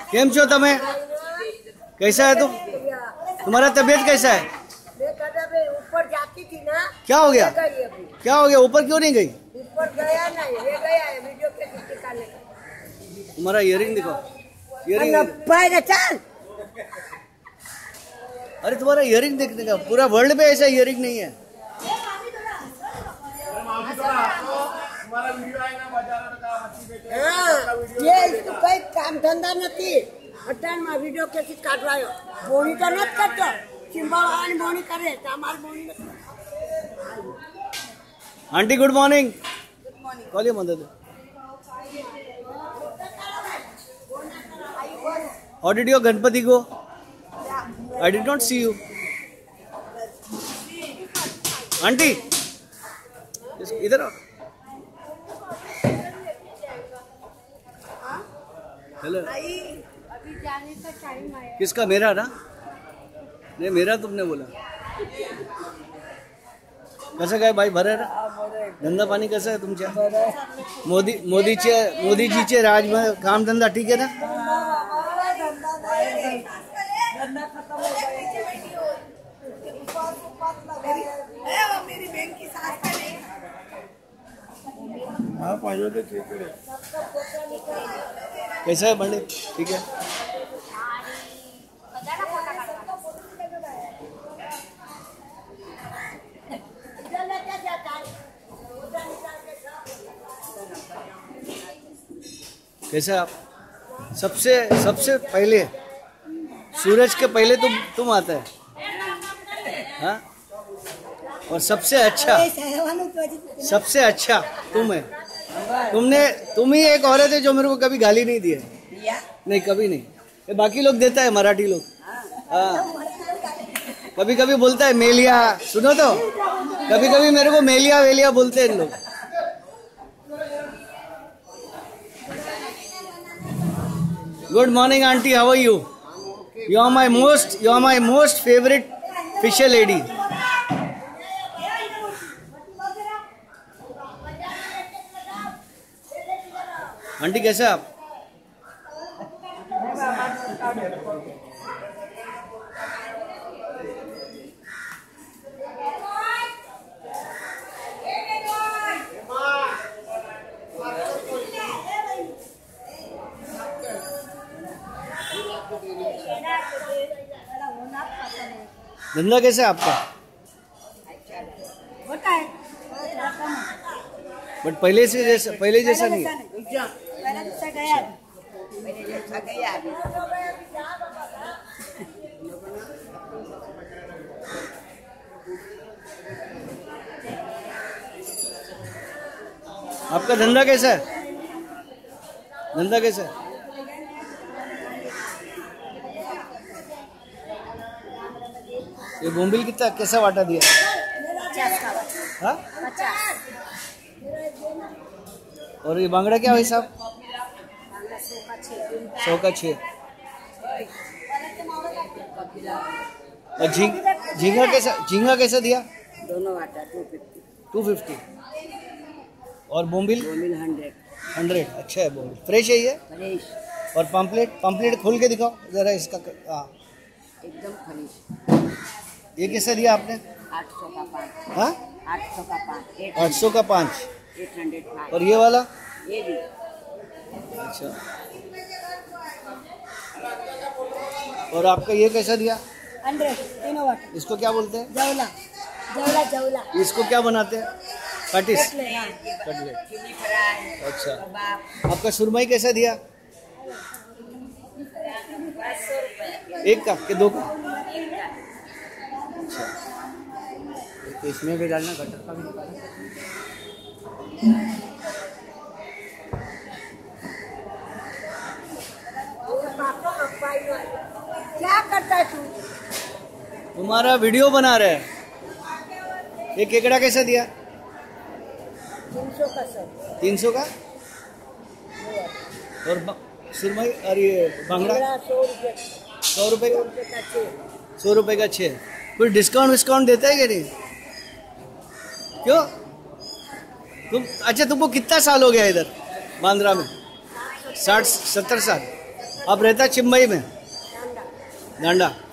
केम छो तमे? कैसा है तुम? तुम्हारा तबीयत कैसा है? ऊपर जाती थी ना। क्या हो गया? क्या हो गया? ऊपर क्यों नहीं गई? ऊपर गया नहीं, ये गया है वीडियो के निकालने का। तुम्हारा इयरिंग दिखाओ। इयरिंग चल। अरे तुम्हारा इयरिंग देखने का, पूरा वर्ल्ड में ऐसा इयरिंग नहीं है। ये इसको कोई काम धंधा नहीं हटान में वीडियो कैसे काटवायो बोनी तो नहीं करतो चिंबावानी बोनी करे तो हमारी बोनी आंटी गुड मॉर्निंग। कॉलिए मदद। How did your Ganpati go? I did not see you. Aunty इधर आओ। हेलो। अभी जाने का टाइम आया। किसका? मेरा ना? नहीं मेरा तुमने बोला। कसं काय भाई भरे ना? धंदा पाणी कसं आहे तुमच्या? मोदीजीचे राज में काम धंदा ठीक है ना? कैसा है बंडे? ठीक है। कैसे आप? सबसे पहले सूरज के पहले तुम आता है हाँ? और सबसे अच्छा तुम है। तुम ही एक औरत है जो मेरे को कभी गाली नहीं दी है। नहीं कभी नहीं। ये बाकी लोग देता है, मराठी लोग। हाँ कभी कभी बोलता है मेलिया, सुनो तो कभी कभी मेरे को मेलिया वेलिया बोलते हैं लोग। Good morning aunty, how are you? You are my most favourite fisher lady. Aunty कैसे आप? धंधा कैसे है आपका? बट पहले जैसा नहीं है। आपका धंधा कैसा है? धंधा कैसा है? ये बोम्बिल कितना कैसा वाटा दिया? 50 का। हाँ 50। और ये बांगड़ा क्या है साहब? 100 का 6। और झींगा कैसा दिया? दोनों वाटा 250। और बोम्बिल? 100। अच्छा है बोम्बिल, फ्रेश है ये? फ्रेश। और पम्पलेट खोल के दिखाओ जरा इसका। हाँ एकदम फ्रेश। ये कैसा दिया आपने? 800 का 5। हाँ 800 का 5। 800 का 5। 805। और ये वाला? ये भी। अच्छा। और आपका ये कैसा दिया? 100 तीनों वाटा। इसको क्या बोलते हैं? जवला। इसको क्या बनाते हैं? कटिस। कटलेट। अच्छा। आपका सुरमई कैसा दिया? 1 का कि 2 का? अच्छा। तो इसमें भी डालना, गटर का भी निकालना। क्या करता है तू? तुम्हारा वीडियो बना रहे हैं। ये केकड़ा कैसा दिया? 300 का 100। 300 का। और सुरमई और ये बांगड़ा 100 रुपये का। 100 रुपये का 6। कोई डिस्काउंट देता है कि नहीं? क्यों? तुमको कितना साल हो गया इधर बांद्रा में? 60-70 साल। आप रहता चिम्बई में डांडा। डांडा